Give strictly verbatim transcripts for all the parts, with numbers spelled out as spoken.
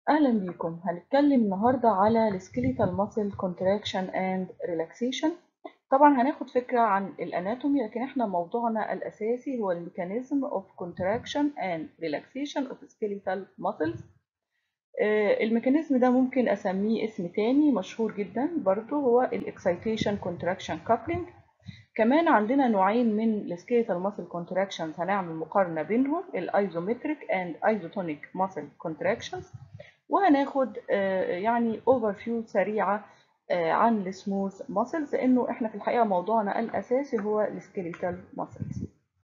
أهلا بيكم. هنتكلم النهاردة على ال Skeletal Muscle Contraction and Relaxation. طبعا هناخد فكرة عن الاناتومي، لكن احنا موضوعنا الأساسي هو ال Mechanism of Contraction and Relaxation of Skeletal Muscles. آه، الميكانيزم ده ممكن أسميه اسم تاني مشهور جدا برضو، هو ال Excitation Contraction Coupling. كمان عندنا نوعين من ال Skeletal Muscle Contractions هنعمل مقارنة بينهم، ال Isometric and Isotonic Muscle Contractions. وهناخد يعني اوفر فيو سريعه عن السموث ماسلز، لانه احنا في الحقيقه موضوعنا الاساسي هو السكيليتال ماسلز.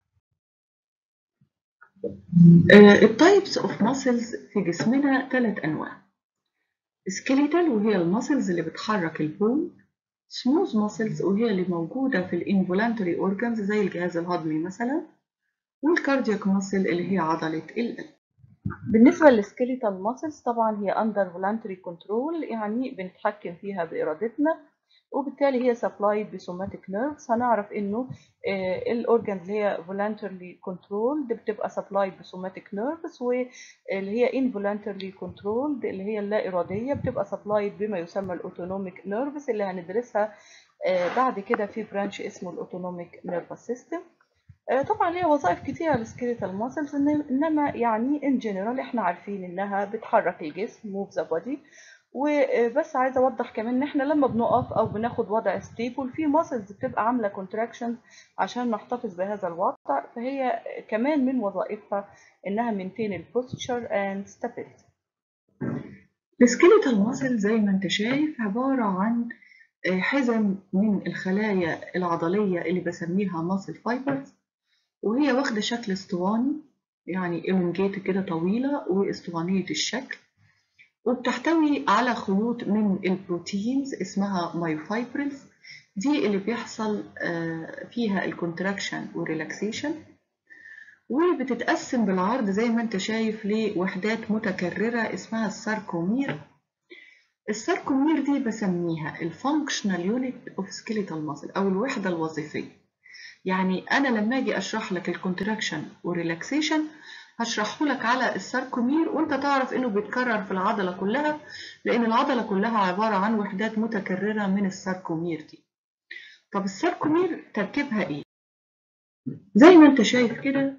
التايبس اوف ماسلز في جسمنا ثلاث انواع. سكيليتال وهي الماسلز اللي بتحرك البون، سموث ماسلز وهي اللي موجوده في الانفولانتري اورجانز زي الجهاز الهضمي مثلا، والكاردياك ماسل اللي هي عضله القلب. بالنسبه للسكيليتال ماسلز طبعا هي اندر فولانتري كنترول، يعني بنتحكم فيها بارادتنا، وبالتالي هي سبلايد بسوماتيك نيرفز. هنعرف انه الاورجانز اللي هي فولانترلي كنترولد بتبقى سبلايد بسوماتيك نيرفز، واللي هي انفولانترلي كنترولد اللي هي اللا اراديه بتبقى سبلايد بما يسمى الاوتونوميك نيرفز، اللي هندرسها بعد كده في برانش اسمه الاوتونوميك نيرفس سيستم. طبعا ليها وظائف كتيره السكيليتال ماسلز، انما يعني ان جنرال احنا عارفين انها بتحرك الجسم، موف ذا بودي. وبس عايزه اوضح كمان ان احنا لما بنقف او بناخد وضع ستيبل في ماسلز بتبقى عامله كونتراكشنز عشان نحتفظ بهذا الوضع، فهي كمان من وظائفها انها مينتين البوستشر اند ستابيليتي. السكيليتال ماسل زي ما انت شايف عباره عن حزم من الخلايا العضليه اللي بسميها ماسل فايبرز، وهي واخده شكل اسطواني، يعني elongated كده طويله واسطوانيه الشكل، وبتحتوي على خيوط من البروتينز اسمها مايوفايبرلز. دي اللي بيحصل فيها الكونتراكشن والريلاكسيشن، وبتتقسم بالعرض زي ما انت شايف لوحدات متكررة اسمها الساركومير. الساركومير دي بسميها الفانكشنال يونت اوف سكيليتال ماسل او الوحدة الوظيفية. يعني انا لما اجي اشرح لك الكونتراكشن والريلاكسيشن هشرحه لك على الساركومير، وانت تعرف انه بيتكرر في العضله كلها، لان العضله كلها عباره عن وحدات متكرره من الساركومير دي. طب الساركومير تركيبها ايه؟ زي ما انت شايف كده،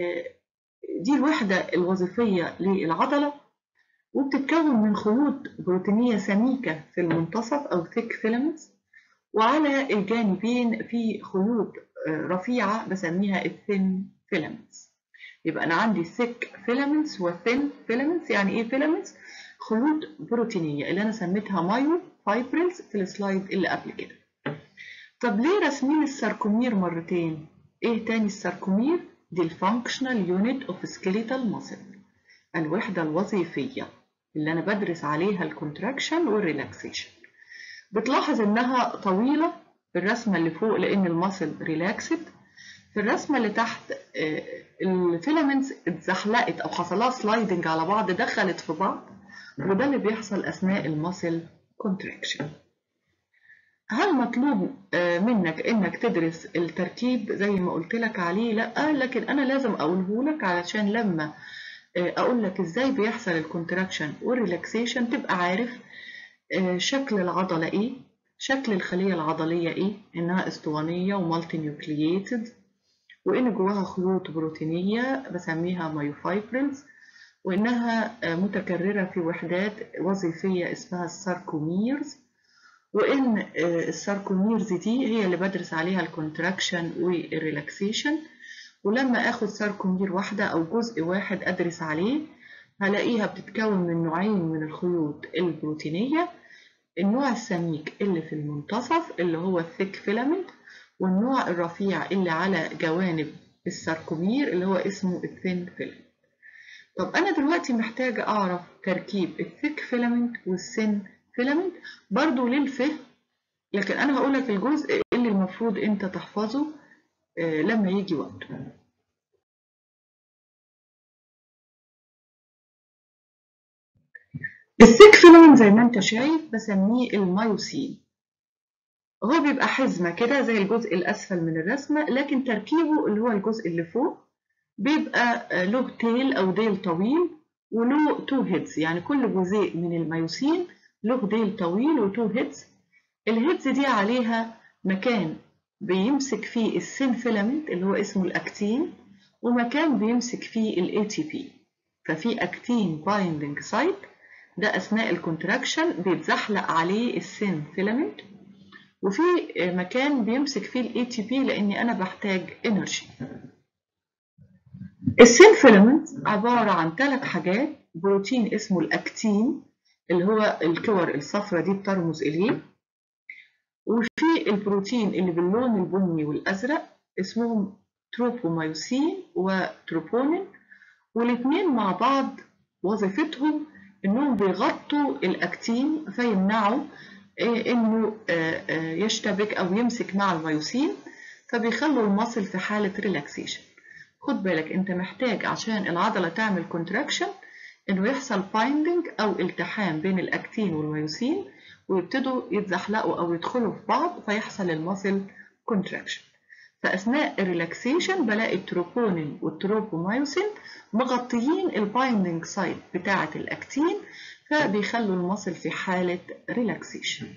دي الوحده الوظيفيه للعضله، وبتتكون من خيوط بروتينيه سميكه في المنتصف او ثيك فيلامنتس، وعلى الجانبين في خيوط رفيعه بسميها الثين فيلامنتس. يبقى انا عندي thick filaments و thin filaments. يعني ايه filaments؟ خيوط بروتينيه اللي انا سميتها مايو فايبرلز في السلايد اللي قبل كده. طب ليه راسمين الساركومير مرتين؟ ايه تاني الساركومير؟ دي الفانكشنال يونت اوف سكيليتال ماسل، الوحده الوظيفيه اللي انا بدرس عليها الكونتراكشن والريلاكسيشن. بتلاحظ انها طويله في الرسمه اللي فوق لان الماسل ريلاكسد. في الرسمه اللي تحت الفيلامنتس اتزحلقت او حصلها سلايدنج على بعض، دخلت في بعض، وده اللي بيحصل اثناء الماسل كونتراكشن. هل مطلوب منك انك تدرس الترتيب زي ما قلت لك عليه؟ لا، لكن انا لازم اقوله لك علشان لما اقول لك ازاي بيحصل الكونتراكشن والريلاكسيشن تبقى عارف شكل العضله ايه، شكل الخليه العضليه ايه، انها اسطوانيه ومالتي نيوكلييتد، وإن جواها خيوط بروتينية بسميها مايوفايبرلز، وإنها متكررة في وحدات وظيفية اسمها الساركوميرز، وإن الساركوميرز دي هي اللي بدرس عليها الكونتراكشن والريلاكسيشن. ولما آخد ساركومير واحدة أو جزء واحد أدرس عليه هلاقيها بتتكون من نوعين من الخيوط البروتينية، النوع السميك اللي في المنتصف اللي هو الثيك فيلامنت، والنوع الرفيع اللي على جوانب الساركومير اللي هو اسمه الثين فيلامنت. طب أنا دلوقتي محتاجة أعرف تركيب الثيك فيلامنت والثين فيلامنت برضو للفهم، لكن أنا هقولك الجزء اللي المفروض أنت تحفظه لما يجي وقته. الثيك فيلامنت زي ما أنت شايف بسميه المايوسين، هو بيبقى حزمة كده زي الجزء الأسفل من الرسمة، لكن تركيبه اللي هو الجزء اللي فوق بيبقى له تيل أو ديل طويل، وله تو هيدز، يعني كل جزيء من الميوسين له ديل طويل وتو هيدز. الهيدز دي عليها مكان بيمسك فيه السين فيلامنت اللي هو اسمه الاكتين، ومكان بيمسك فيه الاي تي بي. ففي اكتين بايندنج سايت ده اثناء الكونتراكشن بيتزحلق عليه السين فيلامنت، وفي مكان بيمسك فيه الاي تي بي لاني انا بحتاج انرجي. السين فيلامنت عباره عن ثلاث حاجات: بروتين اسمه الاكتين اللي هو الكور الصفراء دي بترمز اليه، وفي البروتين اللي باللون البني والازرق اسمهم تروبومايوسين وتروبونين، والاثنين مع بعض وظيفتهم انهم بيغطوا الاكتين فيمنعوا انه يشتبك او يمسك مع الميوسين، فبيخلوا المصل في حاله ريلاكسيشن. خد بالك انت محتاج عشان العضله تعمل كونتراكشن انه يحصل بايندنج او التحام بين الاكتين والميوسين ويبتدوا يتزحلقوا او يدخلوا في بعض فيحصل المصل كونتراكشن. فاثناء الريلاكسيشن بلاقي التروبونين والتروبومايوسين مغطيين البايندنج سايت بتاعه الاكتين فبيخلوا المصل في حاله ريلاكسيشن.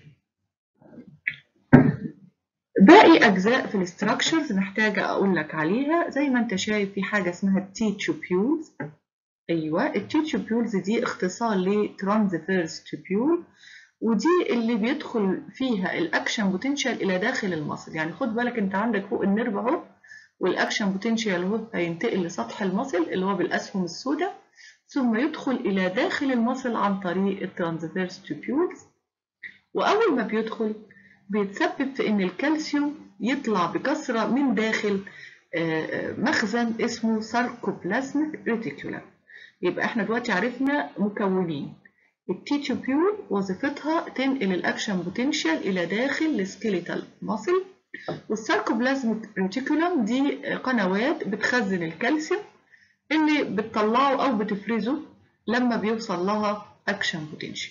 باقي اجزاء في الاستراكشرز محتاجه اقول لك عليها. زي ما انت شايف في حاجه اسمها التيتشوبيولز. ايوه التيتشوبيولز دي اختصار لترانسفيرس تيبيول، ودي اللي بيدخل فيها الاكشن بوتنشال الى داخل المصل. يعني خد بالك انت عندك فوق النيرف اهو، والاكشن بوتنشال اهو هينتقل لسطح المصل اللي هو بالاسهم السوداء، ثم يدخل الى داخل المصل عن طريق الترانسفيرس تيبيولز. واول ما بيدخل بيتسبب في ان الكالسيوم يطلع بكثره من داخل مخزن اسمه ساركوبلازميك ريتيكولم. يبقى احنا دلوقتي عرفنا مكونين. التيتشوبيول وظيفتها تنقل الاكشن بوتنشال الى داخل السكيليتال ماسل، والساركوبلازميك ريتيكولم دي قنوات بتخزن الكالسيوم اللي بتطلعه او بتفرزه لما بيوصل لها اكشن بوتنشال.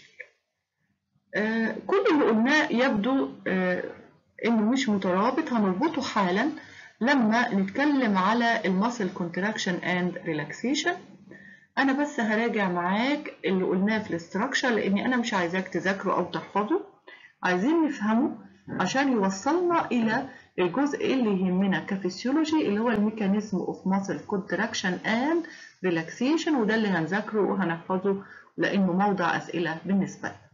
آه كل اللي قلناه يبدو آه انه مش مترابط، هنربطه حالا لما نتكلم على الماسل كونتراكشن اند ريلاكسيشن. انا بس هراجع معاك اللي قلناه في الاستراكشر لاني انا مش عايزاك تذاكره او تحفظه، عايزين نفهمه عشان يوصلنا الى الجزء اللي يهمنا كفسيولوجي اللي هو الميكانيزم اوف ماسل كونتراكشن اند ريلاكسيشن، وده اللي هنذاكره وهنحفظه لانه موضع اسئله بالنسبه لنا.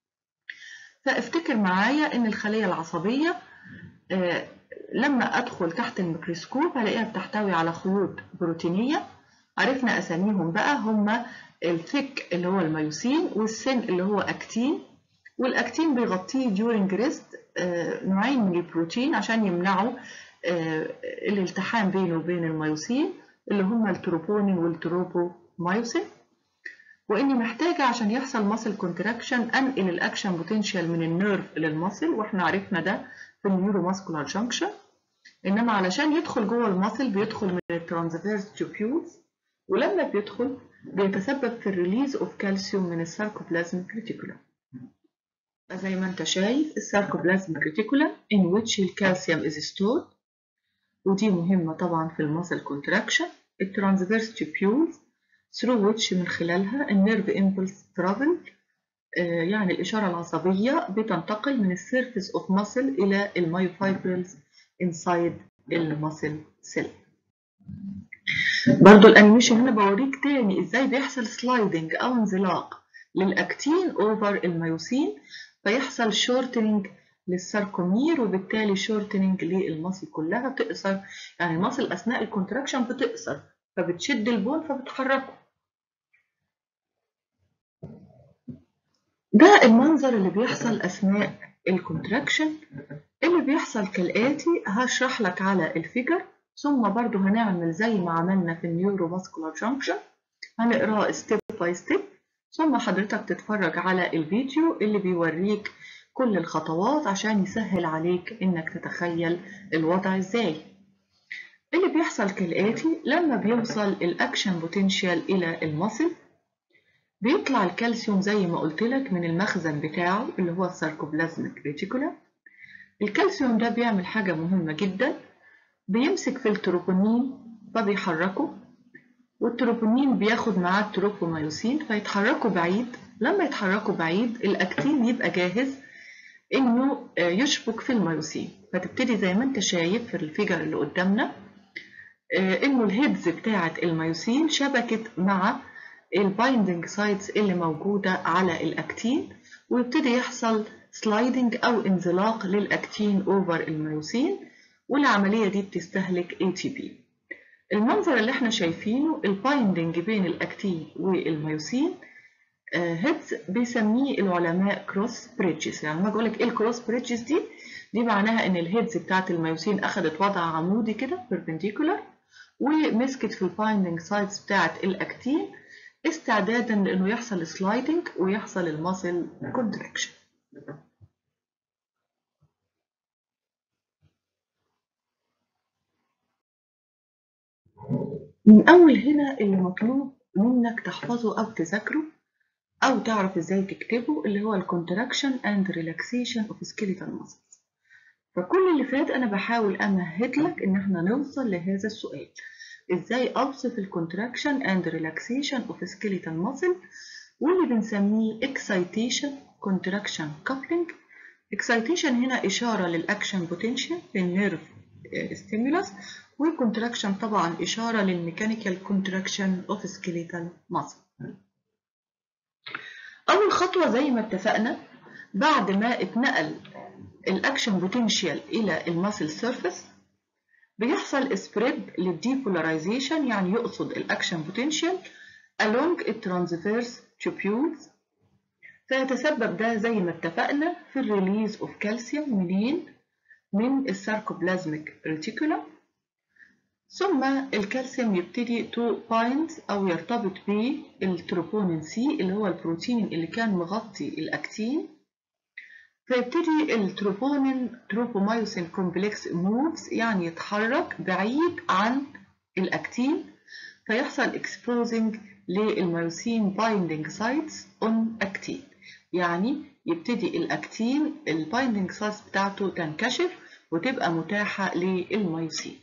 فافتكر معايا ان الخليه العصبيه آه لما ادخل تحت الميكروسكوب هلاقيها بتحتوي على خيوط بروتينيه. عرفنا اساميهم بقى، هما الثيك اللي هو الميوسين، والسن اللي هو اكتين. والاكتين بيغطيه during rest آه نوعين من البروتين عشان يمنعوا آه الالتحام بينه وبين الميوسين اللي هما التروبونين والتروبومايوسين. واني محتاجه عشان يحصل ماسل كونتراكشن انقل الاكشن بوتنشال من النيرف للماسل، واحنا عرفنا ده في النيورو ماسكولار جانكشن. انما علشان يدخل جوه الماسل بيدخل من الترانسفيرس تيبيولز، ولما بيدخل بيتسبب في الريليز اوف كالسيوم من الساركوبلازميك ريتيكولم. زي ما انت شايف الساركوبلازميك ريتيكولم in which الكالسيوم is stored، ودي مهمه طبعا في الماسل كونتراكشن. الترانسفيرس تيبيولز through which من خلالها النيرف امبلس ترافل، يعني الاشاره العصبيه بتنتقل من السيرفيس اوف ماسل الى المايوفايبرلز inside الماسل سيل. برضو الانيميشن هنا بوريك تاني ازاي بيحصل سلايدنج او انزلاق للاكتين اوفر الميوسين فيحصل شورتنج للساركومير، وبالتالي شورتنج للماسل كلها تقصر. يعني الماسل اثناء الكونتراكشن بتقصر فبتشد البون فبتحركه. ده المنظر اللي بيحصل اثناء الكونتراكشن. اللي بيحصل كالاتي، هشرح لك على الفيجر ثم برضو هنعمل زي ما عملنا في النيورو ماسكولار جانكشن، هنقراه ستيب باي ستيب، ثم حضرتك تتفرج على الفيديو اللي بيوريك كل الخطوات عشان يسهل عليك انك تتخيل الوضع ازاي. اللي بيحصل كالاتي، لما بيوصل الاكشن بوتنشال الى الماسل بيطلع الكالسيوم زي ما قلت لك من المخزن بتاعه اللي هو الساركوبلازميك ريتيكولم. الكالسيوم ده بيعمل حاجة مهمة جدا، بيمسك في التروبونين فبيحركه، والتروبونين بياخد معاه التروبوميوسين فيتحركوا بعيد. لما يتحركوا بعيد الأكتين يبقى جاهز إنه يشبك في الميوسين، فتبتدي زي ما أنت شايف في الفيجر اللي قدامنا إنه الهيدز بتاعة الميوسين شبكت مع البايندنج سايتس اللي موجودة على الأكتين، ويبتدي يحصل سلايدنج أو انزلاق للأكتين أوفر الميوسين، والعملية دي بتستهلك إيه تي بي. المنظر اللي احنا شايفينه البايندنج بين الأكتين والميوسين هيدز بيسميه العلماء كروس بريدجز. يعني لما بقول لك ايه الكروس بريدجز دي دي معناها ان الهيدز بتاعت الميوسين اخذت وضع عمودي كده بيربنديكولار ومسكت في البايندنج سايتس بتاعت الاكتين استعدادا لانه يحصل سلايدنج ويحصل الماسل كونتراكشن. من اول هنا اللي مطلوب منك تحفظه او تذاكره او تعرف ازاي تكتبه اللي هو الكونتراكشن اند ريلاكسيشن اوف سكيليتال ماسلز. فكل اللي فات انا بحاول امهد لك ان احنا نوصل لهذا السؤال، ازاي اوصف الكونتراكشن اند ريلاكسيشن اوف سكيليتال ماسل، واللي بنسميه اكسايتيشن كونتراكشن كابلنج. اكسايتيشن هنا اشاره للاكشن بوتنشال للنيرف ستيمولس، والكونتراكشن طبعا اشاره للميكانيكال كونتراكشن اوف سكيليتال ماسل. اول خطوه زي ما اتفقنا بعد ما اتنقل الاكشن بوتنشال الى الماسل سيرفيس بيحصل سبريد للديبولاريزيشن، يعني يقصد الاكشن بوتنشال along الترانسفيرس tubules، فيتسبب ده زي ما اتفقنا في الريليز اوف كالسيوم منين؟ من الساركوبلازميك ريتيكولم، ثم الكالسيوم يبتدي تو بايند او يرتبط بالتروبونين سي اللي هو البروتين اللي كان مغطي الاكتين، فيبتدي التروبونين تروبومايوسين كومبلكس موفز يعني يتحرك بعيد عن الاكتين، فيحصل اكسبوزنج للميوسين بايندنج سايتس اون اكتين، يعني يبتدي الاكتين البايندنج سايتس بتاعته تنكشف وتبقى متاحه للميوسين،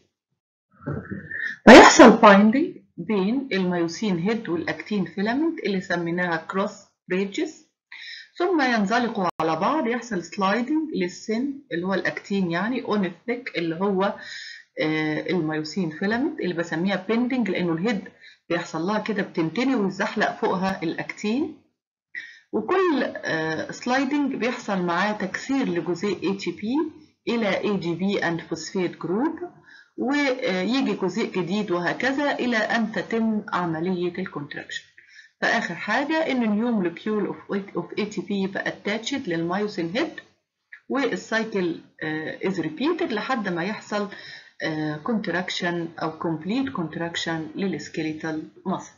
فيحصل بايندنج بين الميوسين هيد والاكتين فيلامنت اللي سميناها كروس بريدجز، ثم ينزلقوا على بعض يحصل سلايدنج للسن اللي هو الاكتين يعني اون الثيك اللي هو الميوسين فيلامنت اللي بسميها بيندنج لانه الهيد بيحصل لها كده بتنتني ويزحلق فوقها الاكتين، وكل سلايدنج بيحصل معاه تكسير لجزيء إيه تي بي الى إيه دي بي اند فوسفيت جروب، ويجي جزيء جديد وهكذا الى ان تتم عمليه الكونتراكشن. فاخر حاجه ان النيو مولكيول اوف إيه تي بي يبقى اتاتشد للمايوسين هيد، والسايكل از ريبيتد لحد ما يحصل كونتراكشن uh, او كومبليت كونتراكشن للسكيليتال ماسل.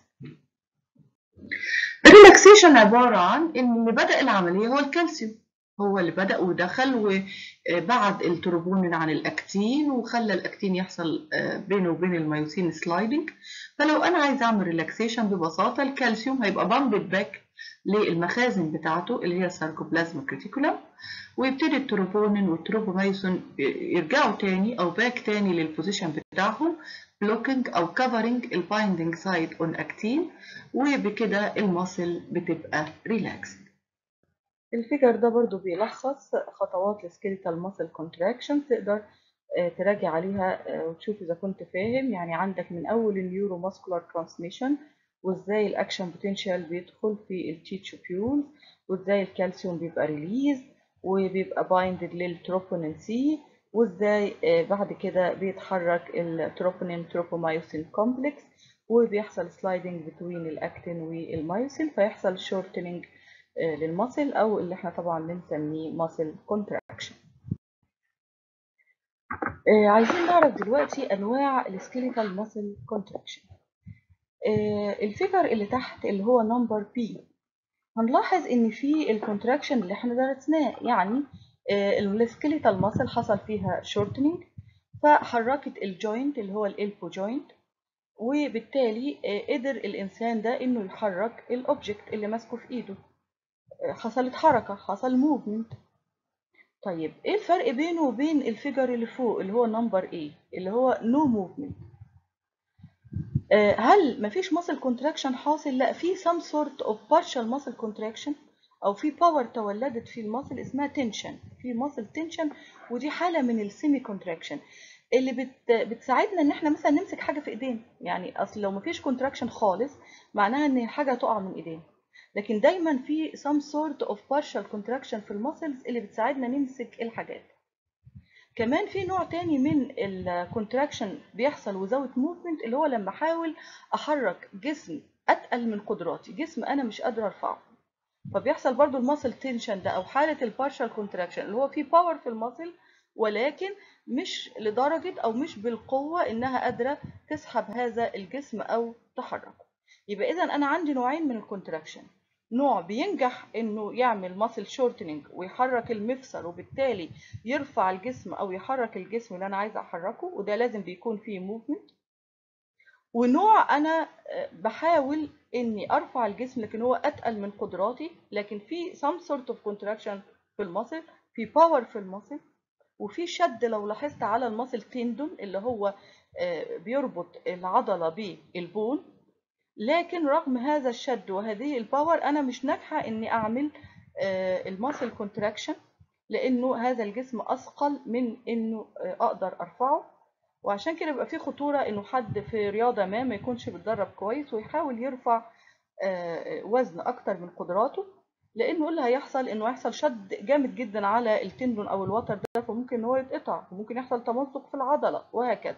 الريلاكسيشن عباره عن ان اللي بدا العمليه هو الكالسيوم، هو اللي بدا ودخل وبعد التروبونين عن الاكتين وخلى الاكتين يحصل بينه وبين الميوسين سلايدنج. فلو انا عايز اعمل ريلاكسيشن ببساطه الكالسيوم هيبقى بامبد باك للمخازن بتاعته اللي هي الساركوبلازميك ريتيكولم، ويبتدي التروبونين والتروبوميوسين يرجعوا تاني او باك تاني للبوزيشن بتاعهم بلوكينج او كفرنج البايندنج سايت اون اكتين، وبكده الماسل بتبقى ريلاكس. الفيجر ده برضو بيلخص خطوات السكيليتال ماسل كونتراكشن، تقدر تراجع عليها وتشوف اذا كنت فاهم. يعني عندك من اول النيورو ماسكولار ترانسميشن وازاي الاكشن بوتنشال بيدخل في التي تشوبيول، وازاي الكالسيوم بيبقى ريليز وبيبقى بايندد للتروبونين سي، وازاي بعد كده بيتحرك التروبونين تروبومايوسين كومبلكس وبيحصل سلايدنج بتوين الاكتين والمايوسين فيحصل شورتنينج للماسل او اللي احنا طبعا بنسميه ماسل كونتراكشن. عايزين نعرف دلوقتي انواع السكيليتال ماسل كونتراكشن. الفيجر اللي تحت اللي هو نمبر بي هنلاحظ ان في الكونتراكشن اللي احنا درسناه، يعني السكيليتال ماسل حصل فيها شورتنينج فحركت الجوينت اللي هو الالبو جوينت، وبالتالي قدر الانسان ده انه يحرك الاوبجكت اللي ماسكه في ايده، حصلت حركه، حصل موفمنت. طيب ايه الفرق بينه وبين الفيجر اللي فوق اللي هو نمبر ايه اللي هو نو موفمنت؟ هل مفيش muscle contraction حاصل؟ لا، في some sort of partial muscle contraction او في باور تولدت في المصل اسمها تنشن، في muscle tension، ودي حاله من السيمي contraction اللي بت بتساعدنا ان احنا مثلا نمسك حاجه في ايدينا. يعني اصل لو مفيش contraction خالص معناها ان حاجه تقع من ايدينا، لكن دايما في some sort of partial contraction في المسلز اللي بتساعدنا نمسك الحاجات. كمان في نوع تاني من الكونتراكشن بيحصل وزاوت موفمنت، اللي هو لما احاول احرك جسم اتقل من قدراتي، جسم انا مش قادره ارفعه، فبيحصل برضو الماسل تنشن ده، او حاله البارشال كونتراكشن اللي هو في باور في الماسل ولكن مش لدرجه او مش بالقوه انها قادره تسحب هذا الجسم او تحركه. يبقى اذا انا عندي نوعين من الكونتراكشن، نوع بينجح انه يعمل ماسل شورتنينج ويحرك المفصل وبالتالي يرفع الجسم او يحرك الجسم اللي انا عايزه احركه، وده لازم بيكون فيه موفمنت. ونوع انا بحاول اني ارفع الجسم لكن هو اتقل من قدراتي، لكن في some sort of contraction في المصل، في باور في المصل، وفي شد لو لاحظت على المصل تندون اللي هو بيربط العضله بالبون، لكن رغم هذا الشد وهذه الباور انا مش ناجحه اني اعمل المصل كونتراكشن، لانه هذا الجسم اثقل من انه اقدر ارفعه. وعشان كده بيبقى في خطوره انه حد في رياضه ما ما يكونش بيتدرب كويس ويحاول يرفع وزن اكتر من قدراته، لانه اللي هيحصل انه هيحصل شد جامد جدا على التندون او الوتر ده، فممكن ان هو يتقطع وممكن يحصل تمزق في العضله وهكذا.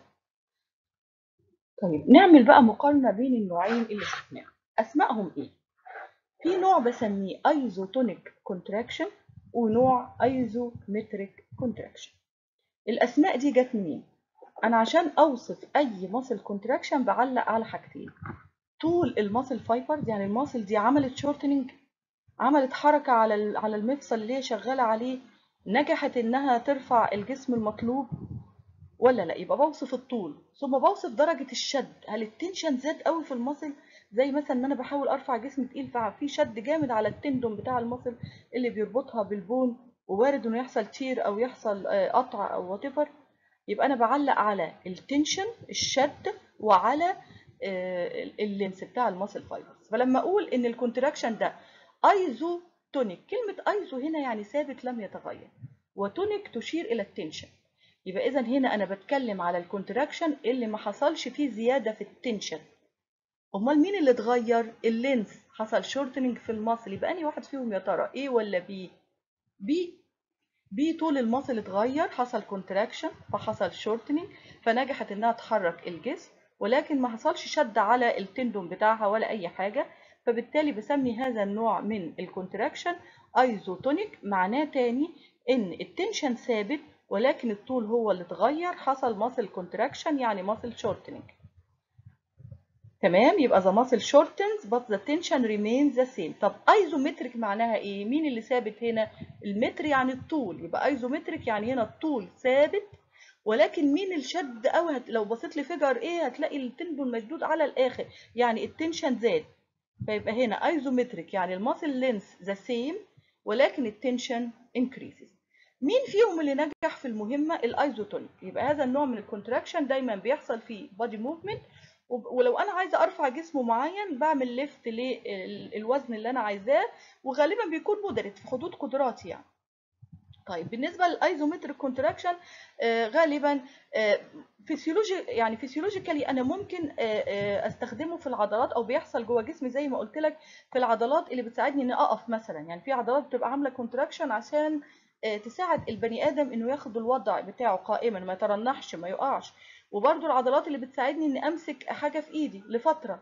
طيب نعمل بقى مقارنه بين النوعين اللي شفناهم، اسمائهم ايه؟ في نوع بسميه ايزوتونيك كونتراكشن ونوع ايزومتريك كونتراكشن. الاسماء دي جت منين؟ انا عشان اوصف اي ماسل كونتراكشن بعلق على حاجتين: طول الماسل فايبرز، يعني الماسل دي عملت شورتنينج، عملت حركه على على المفصل اللي هي شغاله عليه، نجحت انها ترفع الجسم المطلوب ولا لا. يبقى بوصف الطول، ثم بوصف درجه الشد، هل التنشن زاد قوي في الماسل، زي مثلا ان انا بحاول ارفع جسم تقيل ففي شد جامد على التندون بتاع الماسل اللي بيربطها بالبون، ووارد انه يحصل تير او يحصل قطع او وات ايفر. يبقى انا بعلق على التنشن الشد وعلى اللينس بتاع الماسل فايبرز. فلما اقول ان الكونتراكشن ده ايزو تونيك، كلمه ايزو هنا يعني ثابت لم يتغير، وتونيك تشير الى التنشن. يبقى اذا هنا انا بتكلم على الكونتراكشن اللي ما حصلش فيه زياده في التنشن. امال مين اللي اتغير؟ اللينس، حصل شورتنينج في الماسل. يبقى انهي واحد فيهم يا ترى، ايه ولا بي؟ بي. بي طول الماسل اتغير، حصل كونتراكشن فحصل شورتنينج فنجحت انها تحرك الجسم، ولكن ما حصلش شد على التندون بتاعها ولا اي حاجه، فبالتالي بسمي هذا النوع من الكونتراكشن ايزوتونيك. معناه تاني ان التنشن ثابت ولكن الطول هو اللي اتغير، حصل ماسل كونتراكشن يعني ماسل شورتنينج. تمام، يبقى the muscle shortens but the tension remains the same. طب ايزومتريك معناها ايه؟ مين اللي ثابت هنا؟ المتر يعني الطول، يبقى ايزومتريك يعني هنا الطول ثابت، ولكن مين الشد قوي؟ لو بصيت لفيجر ايه هتلاقي التندون مشدود على الاخر، يعني التنشن زاد. فيبقى هنا ايزومتريك يعني الماسل لينث ذا سيم ولكن التنشن انكريسز. مين فيهم اللي نجح في المهمه؟ الايزوتونيك. يبقى هذا النوع من الكونتراكشن دايما بيحصل فيه بادي موفمنت، ولو انا عايزه ارفع جسم معين بعمل ليفت للوزن اللي انا عايزاه، وغالبا بيكون مودريت في حدود قدراتي يعني. طيب بالنسبه للايزومتريك كونتراكشن غالبا فيسيولوجي يعني فيسيولوجيكالي انا ممكن استخدمه في العضلات او بيحصل جوه جسمي زي ما قلت لك في العضلات اللي بتساعدني اني اقف مثلا. يعني في عضلات بتبقى عامله كونتراكشن عشان تساعد البني ادم انه ياخد الوضع بتاعه قائما، ما يترنحش ما يقعش. وبرده العضلات اللي بتساعدني اني امسك حاجه في ايدي لفتره،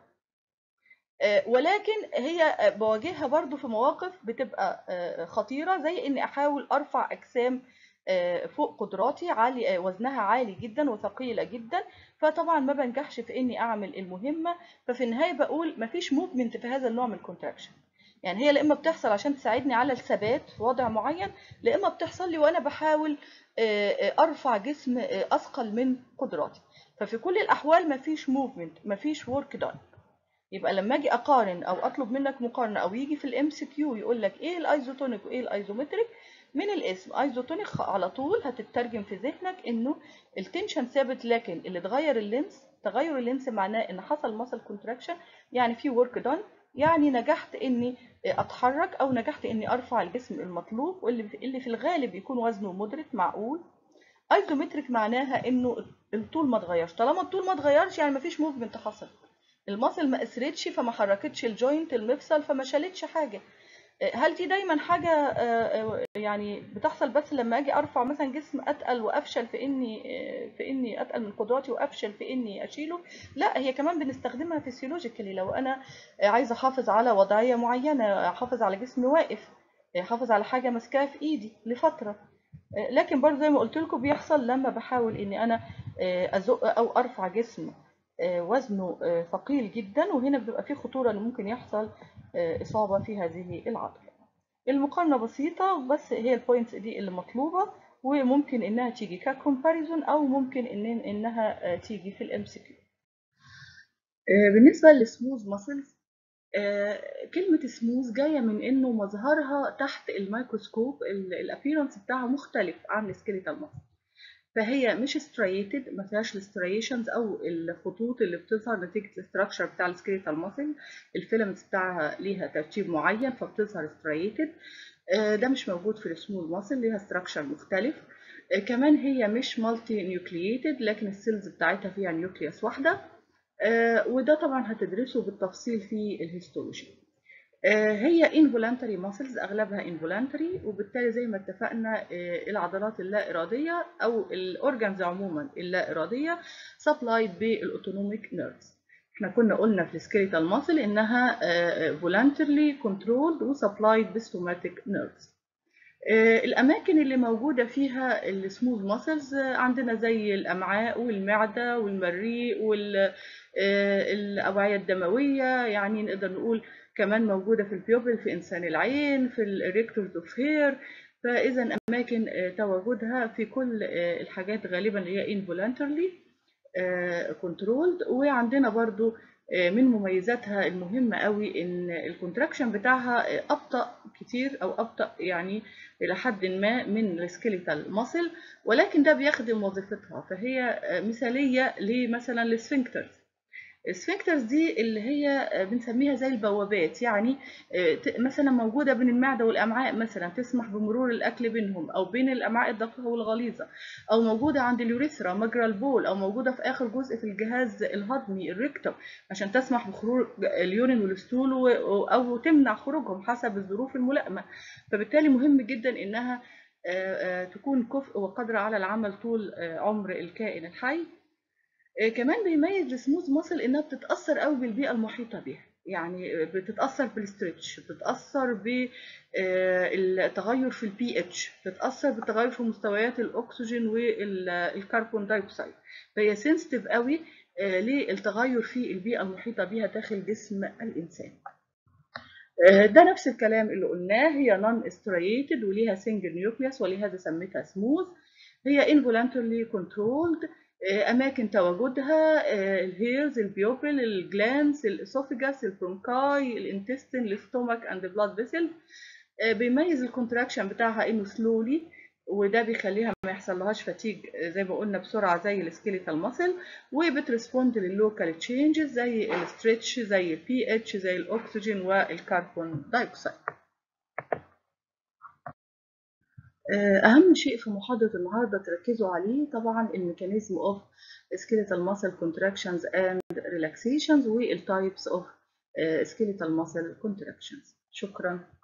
ولكن هي بواجهها برضو في مواقف بتبقى خطيرة، زي اني احاول ارفع اجسام فوق قدراتي، عالي وزنها عالي جدا وثقيلة جدا، فطبعا ما بنجحش في اني اعمل المهمة. ففي النهاية بقول مفيش موفمنت في هذا النوع من الكونتراكشن. يعني هي لا اما بتحصل عشان تساعدني على الثبات في وضع معين، لا اما بتحصل لي وانا بحاول ارفع جسم اثقل من قدراتي. ففي كل الاحوال مفيش موفمنت، مفيش ورك دان. يبقى لما اجي اقارن او اطلب منك مقارنه او يجي في الام سي كيو يقول لك ايه الايزوتونيك وايه الايزومتريك، من الاسم ايزوتونيك على طول هتترجم في ذهنك انه التنشن ثابت لكن اللي اتغير اللينس، تغير اللينس معناه ان حصل ماسل كونتراكشن، يعني في ورك دون، يعني نجحت اني اتحرك او نجحت اني ارفع الجسم المطلوب، واللي اللي في الغالب يكون وزنه مودريت معقول. ايزومتريك معناها انه الطول ما اتغيرش، طالما الطول ما اتغيرش يعني مفيش موفمنت حصل، الماسل ما اثرتش فما حركتش الجوينت المفصل فما شالتش حاجه. هل دي دايما حاجه يعني بتحصل بس لما اجي ارفع مثلا جسم اتقل وافشل في اني في اني اتقل من قدراتي وافشل في اني اشيله؟ لا، هي كمان بنستخدمها فيسيولوجيكالي. لو انا عايزه احافظ على وضعيه معينه، احافظ على جسم واقف، احافظ على حاجه ماسكاها في ايدي لفتره. لكن برضه زي ما قلت لكم بيحصل لما بحاول اني انا ازق او ارفع جسم وزنه ثقيل جدا، وهنا بيبقى فيه خطوره ان ممكن يحصل اصابه في هذه العضله. المقارنه بسيطه، بس هي البوينتس دي اللي مطلوبه، وممكن انها تيجي ككومباريزون او ممكن إن انها تيجي في الام سي كيو. بالنسبه للسموث ماسلز، كلمة سموث جاية من إنه مظهرها تحت الميكروسكوب الأبيرنس بتاعها مختلف عن السكيليتال ماسل، فهي مش ستريتد، ما فيهاش الستريشنز أو الخطوط اللي بتظهر نتيجة الاستراكشر بتاع السكيليتال ماسل، الفيلمنتس بتاعها ليها ترتيب معين فبتظهر ستريتد. ده مش موجود في السموث ماسل، ليها استراكشر مختلف. كمان هي مش مالتي نيوكلييتد، لكن السيلز بتاعتها فيها نيوكليوس واحدة. آه وده طبعا هتدرسه بالتفصيل في الهيستولوجي. آه هي involuntary muscles، اغلبها involuntary، وبالتالي زي ما اتفقنا آه العضلات اللا اراديه او الاورجانز عموما اللا اراديه supplied بالاوتونوميك نيرفز. احنا كنا قلنا في السكيليتال ماسل انها voluntarily controlled وسبلايد بالسوماتيك نيرفز. الأماكن اللي موجودة فيها السموث ماسلز عندنا زي الأمعاء والمعدة والمريء والأوعية الدموية، يعني نقدر نقول كمان موجودة في البيوبل في إنسان العين، في الإريكتورز أوف هير. فإذا أماكن تواجدها في كل الحاجات غالبا اللي هي involuntarily controlled. وعندنا برضو من مميزاتها المهمة قوي ان الكونتراكشن بتاعها ابطأ كتير او ابطأ يعني الى حد ما من السكيليتال ماسل، ولكن ده بيخدم وظيفتها، فهي مثالية لمثلا للسفنكترز. السفنكترز دي اللي هي بنسميها زي البوابات، يعني مثلا موجودة بين المعدة والأمعاء، مثلا تسمح بمرور الأكل بينهم، أو بين الأمعاء الدقيقة والغليظة، أو موجودة عند اليوريثرا مجرى البول، أو موجودة في آخر جزء في الجهاز الهضمي الريكتوم عشان تسمح بخروج اليورين والستول أو تمنع خروجهم حسب الظروف الملائمة. فبالتالي مهم جدا إنها تكون كفء وقادرة على العمل طول عمر الكائن الحي. كمان بيميز السموث ماسل انها بتتاثر قوي بالبيئه المحيطه بيها، يعني بتتاثر بالستريتش، بتتاثر بالتغير في البي اتش، بتتاثر بالتغير في مستويات الاكسجين والكربون دايوكسيد، فهي سنسيتيف قوي للتغير في البيئه المحيطه بيها داخل جسم الانسان. ده نفس الكلام اللي قلناه، هي نون استريتد وليها سنجل نيوكليوس ولهذا سميتها سموث. هي involuntarily controlled، أماكن تواجدها الهيرز، البيوبل، الجلانس، الإسوفيجاس، البرونكاي، الانتستين، الاستومك اند بلاد فيسل. بيميز الكونتراكشن بتاعها إنه سلولي، وده بيخليها ما يحصلهاش فتيج زي ما قلنا بسرعة زي السكيليتال ماسل، وبترسبوند لللوكال تشينجز زي الستريتش، زي البي اتش، زي الأكسجين والكربون دايوكسيد. أهم شيء في محاضرة النهاردة تركزوا عليه طبعا الميكانيزم of skeletal muscle contractions and relaxations والtypes of skeletal muscle contractions. شكرا.